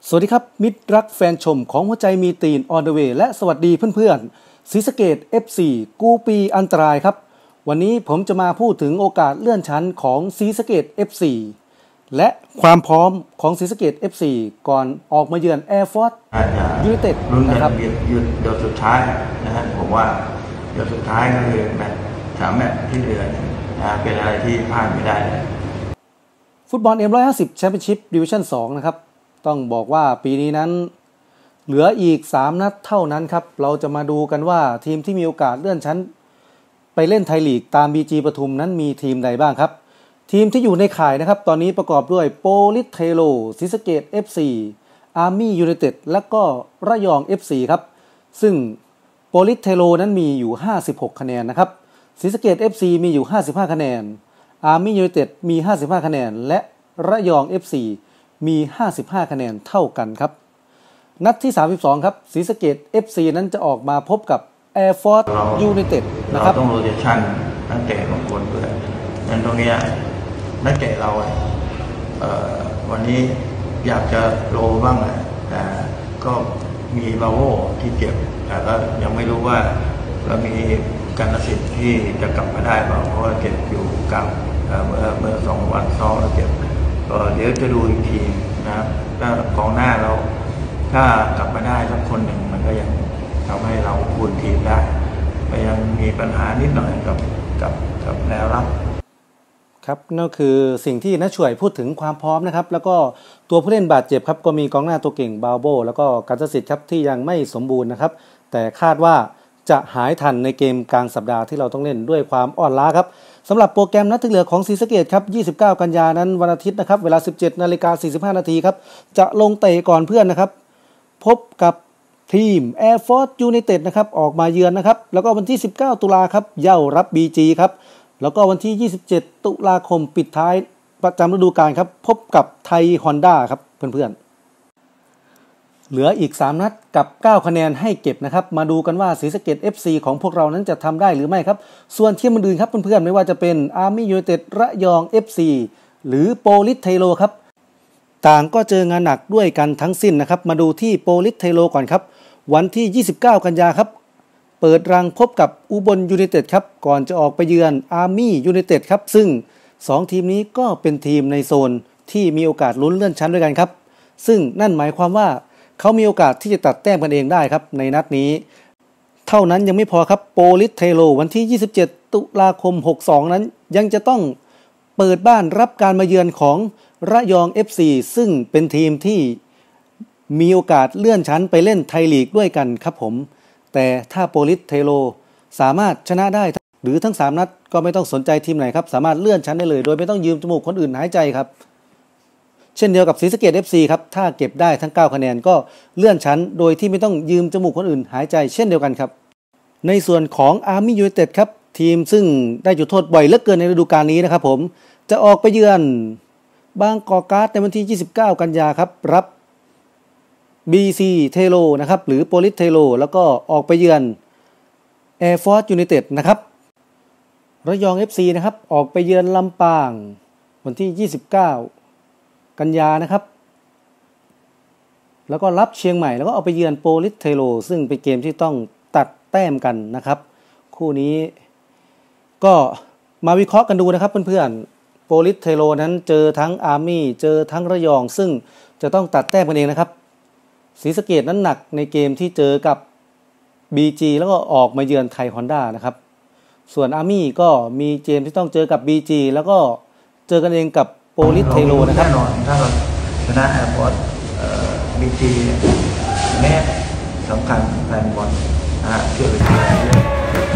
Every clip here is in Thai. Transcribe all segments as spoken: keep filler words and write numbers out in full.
สวัสดีครับมิตรรักแฟนชมของหัวใจมีตีน on the way และสวัสดีเพื่อนๆศรีสะเกษ เอฟ ซี กูปีอันตรายครับวันนี้ผมจะมาพูดถึงโอกาสเลื่อนชั้นของศรีสะเกษ เอฟ ซี และความพร้อมของศรีสะเกษ เอฟ ซี ก่อนออกมาเยือน Air Force United นะครับหยุดเดี๋ยวสุดท้ายนะฮะผมว่าเดี๋ยวสุดท้ายก็คือแมตช์สามแมตช์ที่เหลือนะเป็นอะไรที่พลาดไม่ได้ฟุตบอล เอ็ม หนึ่งร้อยห้าสิบ Championship Division สองนะครับต้องบอกว่าปีนี้นั้นเหลืออีกสามนัดเท่านั้นครับเราจะมาดูกันว่าทีมที่มีโอกาสเลื่อนชั้นไปเล่นไทยลีกตาม บี จี ปทุมนั้นมีทีมใดบ้างครับทีมที่อยู่ในข่ายนะครับตอนนี้ประกอบด้วยโปลิสเทโลศรีสะเกษ เอฟ ซี อาร์มี่ยูไนเต็ดและก็ระยอง เอฟ ซี ครับซึ่งโปลิสเทโลนั้นมีอยู่ห้าสิบหกคะแนนนะครับศรีสะเกษ เอฟ ซี มีอยู่ห้าสิบห้าคะแนนอาร์มี่ยูไนเต็ดมีห้าสิบห้าคะแนนและระยอง เอฟ ซีมีห้าสิบห้าคะแนนเท่ากันครับนัดที่สามสิบสองครับศรีสะเกษ เอฟ ซี นั้นจะออกมาพบกับ Air Force United นะครับเราต้องโรเตชั่นนักเตะบางคนด้วยนั่นตรงนี้นักเตะเราเอ่อวันนี้อยากจะโลบ้างแหละแต่ก็มีบาโวที่เจ็บแต่ก็ยังไม่รู้ว่าเรามีการสิทธิ์ที่จะกลับมาได้เปล่าเพราะว่าเจ็บอยู่กับเมื่อเมื่อสองวันซ้อมแล้วเจ็บก็เดี๋ยวจะดูอีกทีนะถ้ากองหน้าเราถ้ากลับมาได้สักคนหนึ่งมันก็ยังทำให้เราคุมทีมได้ก็ยังมีปัญหานิดหน่อยกับกับกับแนวรับครับนั่นคือสิ่งที่น้าช่วยพูดถึงความพร้อมนะครับแล้วก็ตัวผู้เล่นบาดเจ็บครับก็มีกองหน้าตัวเก่งบาโบแล้วก็กัตสิทธิ์ครับที่ยังไม่สมบูรณ์นะครับแต่คาดว่าจะหายทันในเกมกลางสัปดาห์ที่เราต้องเล่นด้วยความอ่อนล้าครับสำหรับโปรแกรมนัดที่เหลือของศรีสะเกษครับยี่สิบเก้ากันยายนนั้นวันอาทิตย์นะครับเวลา สิบเจ็ดนาฬิกาสี่สิบห้านาทีครับจะลงเตะก่อนเพื่อนนะครับพบกับทีม Air Force United นะครับออกมาเยือนนะครับแล้วก็วันที่สิบเก้าตุลาครับเย้ารับ บี จี ครับแล้วก็วันที่ยี่สิบเจ็ดตุลาคมปิดท้ายประจำฤดูกาลครับพบกับไทย Honda ครับเพื่อนๆเหลืออีกสามนัดกับเก้าคะแนนให้เก็บนะครับมาดูกันว่าศรีสะเกษ เอฟ ซี ของพวกเรานั้นจะทำได้หรือไม่ครับส่วนทีมอื่นๆครับเพื่อนๆไม่ว่าจะเป็น Army United ระยอง เอฟ ซี หรือโปลิสเทโลครับต่างก็เจองานหนักด้วยกันทั้งสิ้นนะครับมาดูที่โปลิสเทโลก่อนครับวันที่ยี่สิบเก้ากันยาครับเปิดรังพบกับอุบลยูไนเต็ดครับก่อนจะออกไปเยือน Army United ครับซึ่งสองทีมนี้ก็เป็นทีมในโซนที่มีโอกาสลุ้นเลื่อนชั้นด้วยกันครับซึ่งนั่นหมายความว่าเขามีโอกาสที่จะตัดแต้มกันเองได้ครับในนัดนี้เท่านั้นยังไม่พอครับโปลิสเทโลวันที่ยี่สิบเจ็ดตุลาคมหกสิบสองนั้นยังจะต้องเปิดบ้านรับการมาเยือนของระยอง เอฟ ซี ซึ่งเป็นทีมที่มีโอกาสเลื่อนชั้นไปเล่นไทยลีกด้วยกันครับผมแต่ถ้าโปลิสเทโลสามารถชนะได้หรือทั้งสามนัดก็ไม่ต้องสนใจทีมไหนครับสามารถเลื่อนชั้นได้เลยโดยไม่ต้องยืมจมูกคนอื่นหายใจครับเช่นเดียวกับศรีสะเกษ เอฟ ซี ครับถ้าเก็บได้ทั้งเก้าคะแนนก็เลื่อนชั้นโดยที่ไม่ต้องยืมจมูกคนอื่นหายใจเช่นเดียวกันครับในส่วนของ Army United ครับทีมซึ่งได้จุดโทษบ่อยเหลือเกินในฤดูกาลนี้นะครับผมจะออกไปเยือนบางกอกการ์ดในวันที่ยี่สิบเก้ากันยาครับรับ บี ซี เทโลนะครับหรือโปลิสเทโลแล้วก็ออกไปเยือน Air Force United นะครับระยอง เอฟ ซี นะครับออกไปเยือนลำปางวันที่ยี่สิบเก้ากันยานะครับแล้วก็รับเชียงใหม่แล้วก็เอาไปเยือนโปลิสเทโลซึ่งเป็นเกมที่ต้องตัดแต้มกันนะครับคู่นี้ก็มาวิเคราะห์กันดูนะครับเพื่อนๆโปลิสเทโลนั้นเจอทั้งอาร์มี่เจอทั้งระยองซึ่งจะต้องตัดแต้มกันเองนะครับศรีสะเกษนั้นหนักในเกมที่เจอกับ บี จี แล้วก็ออกมาเยือนไทย Honda นะครับส่วนอาร์มี่ก็มีเกมที่ต้องเจอกับ บี จี แล้วก็เจอกันเองกับโปลิสเทโลนะครับแน่นอนถ้าเราชนะแอร์พอร์ตบีจีแม่สำคัญแฟนบอลนะฮะช่วยไปเชียร์เยอะ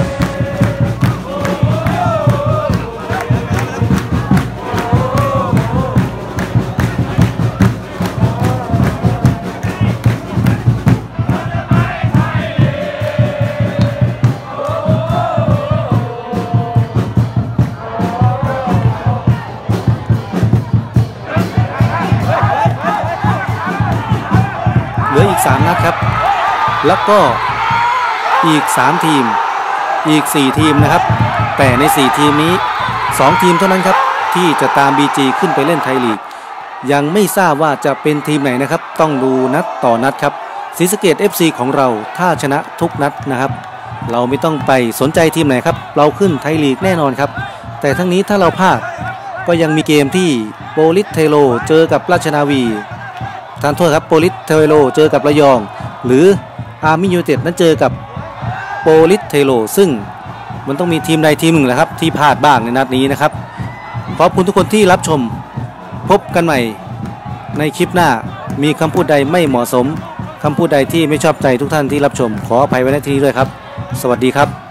สามนัดครับแล้วก็อีกสามทีมอีกสี่ทีมนะครับแต่ในสี่ทีมนี้สองทีมเท่านั้นครับที่จะตาม บี จี ขึ้นไปเล่นไทยลีกยังไม่ทราบว่าจะเป็นทีมไหนนะครับต้องดูนัดต่อนัดครับศรีสะเกษ เอฟ ซี ของเราถ้าชนะทุกนัดนะครับเราไม่ต้องไปสนใจทีมไหนครับเราขึ้นไทยลีกแน่นอนครับแต่ทั้งนี้ถ้าเราพลาดก็ยังมีเกมที่โปลิสเทโลเจอกับราชนาวีทานโทษครับโปลิสเทโลเจอกับระยองหรืออาร์มี่ยูไนเต็ดนั้นเจอกับโปลิสเทโลซึ่งมันต้องมีทีมใดทีมหนึ่งแหละครับที่พลาดบ้างในนัดนี้นะครับขอบคุณทุกคนที่รับชมพบกันใหม่ในคลิปหน้ามีคำพูดใดไม่เหมาะสมคำพูดใดที่ไม่ชอบใจทุกท่านที่รับชมขออภัยไว้ณที่นี้ด้วยครับสวัสดีครับ